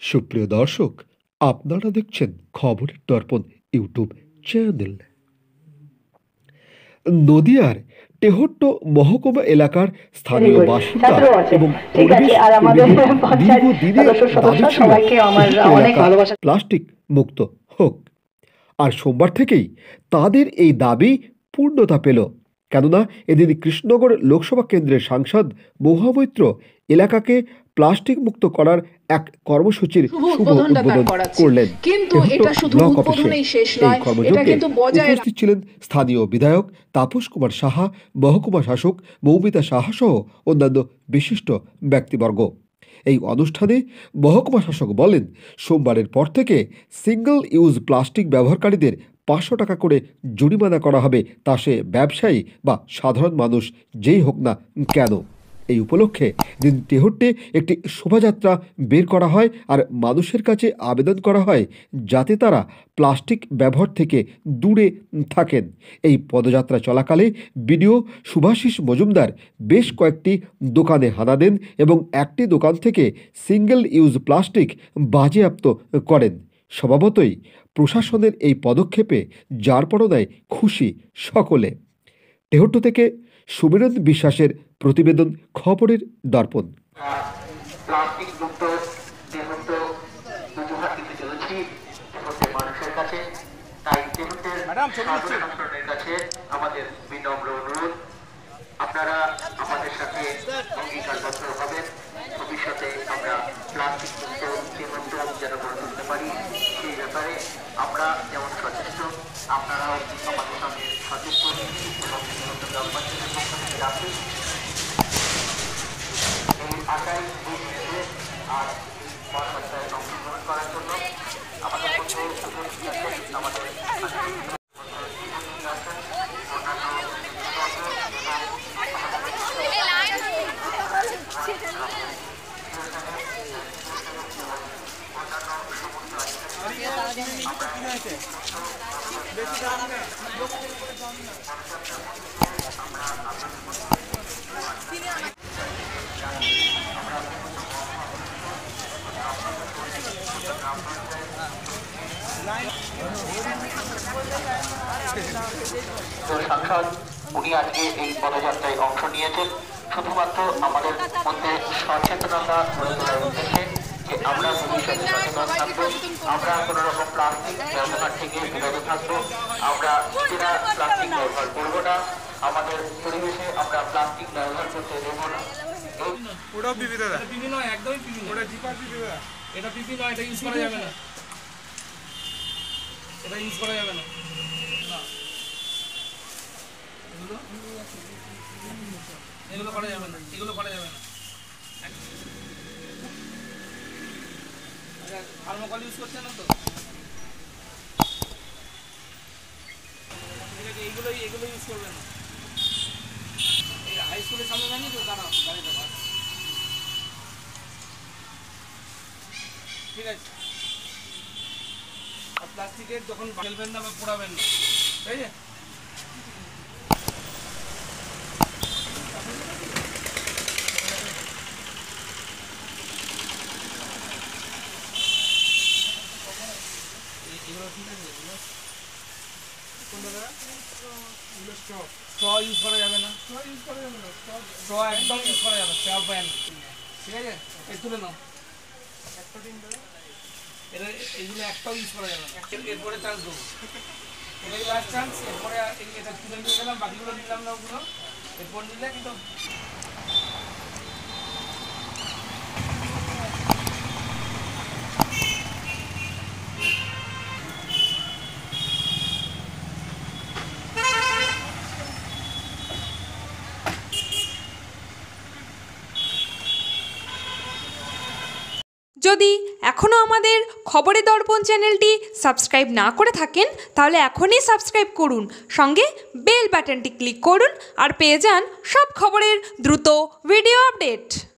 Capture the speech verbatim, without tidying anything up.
সুপ্রিয় দর্শক, আপনারা দেখছেন খবরের দর্পণ ইউটিউব চ্যানেল। নদিয়ার তেহট্ট মহকুমা এলাকার স্থানীয় বাসিন্দা এবং পরিবেশ প্রেমীদের দীর্ঘদিনের দাবি ছিল প্লাস্টিক মুক্ত হোক, আর সোমবার থেকেই তাদের এই দাবি পূর্ণতা পেল। কেননা এদিন কৃষ্ণনগর লোকসভা কেন্দ্রের সাংসদ মহামৈত্র এলাকাকে প্লাস্টিক মুক্ত করার এক কর্মসূচির শুভ উদ্বোধন করলেন। কিন্তু এটা শুধু উদ্বোধনেই শেষ নয়, এটা কিন্তু বজায় উপস্থিত ছিলেন স্থানীয় বিধায়ক তাপস কুমার সাহা, মহকুমা শাসক মৌমিতা সাহা সহ অন্যান্য বিশিষ্ট ব্যক্তিবর্গ। এই অনুষ্ঠানে মহকুমা শাসক বলেন, সোমবারের পর থেকে সিঙ্গল ইউজ প্লাস্টিক ব্যবহারকারীদের পাঁচশো টাকা করে জরিমানা করা হবে, তা সে ব্যবসায়ী বা সাধারণ মানুষ যেই হোক না কেন। এই উপলক্ষে দিন তেহট্টে একটি শোভাযাত্রা বের করা হয় আর মানুষের কাছে আবেদন করা হয় যাতে তারা প্লাস্টিক ব্যবহার থেকে দূরে থাকেন। এই পদযাত্রা চলাকালে বিডিও শুভাশিস মজুমদার বেশ কয়েকটি দোকানে হানা দেন এবং একটি দোকান থেকে সিঙ্গেল ইউজ প্লাস্টিক বাজেয়াপ্ত করেন। স্বভাবতই প্রশাসনের এই পদক্ষেপে যার পরনায় খুশি সকলে। তেহট্ট থেকে সুমিরন বিশ্বাসের প্রতিবেদন, খবরের দর্পণ। প্লাস্টিক মুক্ত তেহট্ট উপহার দিতে চলেছি তেহট্টের মানুষের কাছে। তাই তেহট্টের সাধারণের কাছে আমাদের বিনম্র অনুরোধ, আপনারা আমাদের সাথে অঙ্গীকারবদ্ধ হবেন ভবিষ্যতে আমরা প্লাস্টিক মুক্ত তেহট্ট যেন গড়ে তুলতে পারি। সেই ব্যাপারে আমরা যেমন সচেষ্ট, আপনারাও আমাদের সঙ্গে সচেষ্ট এবং গ্রামবাসীদের পক্ষ থেকে রাখি এই আশায় আর কর্মচারী অংশগ্রহণ করার জন্য আমাদের মধ্যে আমাদের সাংসদ উনি আজকে এই পদযাত্রায় অংশ নিয়েছেন শুধুমাত্র আমাদের মধ্যে সচেতনতা গড়ে তোলার উদ্দেশ্যে যে আমরা ভবিষ্যতে সচেতন থাকবো, আমরা কোনো রকম প্লাস্টিক ব্যবহার থেকে বিরত থাকবো, আমরা নিজেরা প্লাস্টিক ব্যবহার করবো না, আমাদের পরিবেশে আমরা প্লাস্টিক ব্যবহার করতে দেবো না। ওটা পিপি দাদা, পিপি নয়, একদমই পিপি নয়, ওটা জিপার পিপি দাদা, এটা পিপি নয়, এটা ইউজ করা যাবে না, এটা ইউজ করা যাবে না। এগুলো করা যাবে না, এগুলো করা যাবে না। থার্মোকল ইউজ করছে না তো, এইগুলো এগুলো ইউজ করবে না। হাই স্কুলের সামনে জানি তো, দাঁড়াও গাড়িটা বাস, ঠিক আছে। আর প্লাস্টিকের যখন ফেলবেন না বা পোড়াবেন না, তাই না? স্ট্র ইউজ করা যাবে না, স্ট্র একদম ইউজ করা যাবে, স্ট্র প্যান, ঠিক আছে? এই তুলে নাও, এটা এইগুলো একটাও ইউজ করা যাবে না। এরপরে চান্স দেবো, এটাই লাস্ট চান্স। এরপরে এটা তুলে নিয়ে গেলাম, বাকিগুলো নিলাম না, ওগুলো এরপর নিলে কিন্তু যদি এখনও আমাদের খবরের দর্পণ চ্যানেলটি সাবস্ক্রাইব না করে থাকেন তাহলে এখনই সাবস্ক্রাইব করুন, সঙ্গে বেল বাটনটি ক্লিক করুন আর পেয়ে যান সব খবরের দ্রুত ভিডিও আপডেট।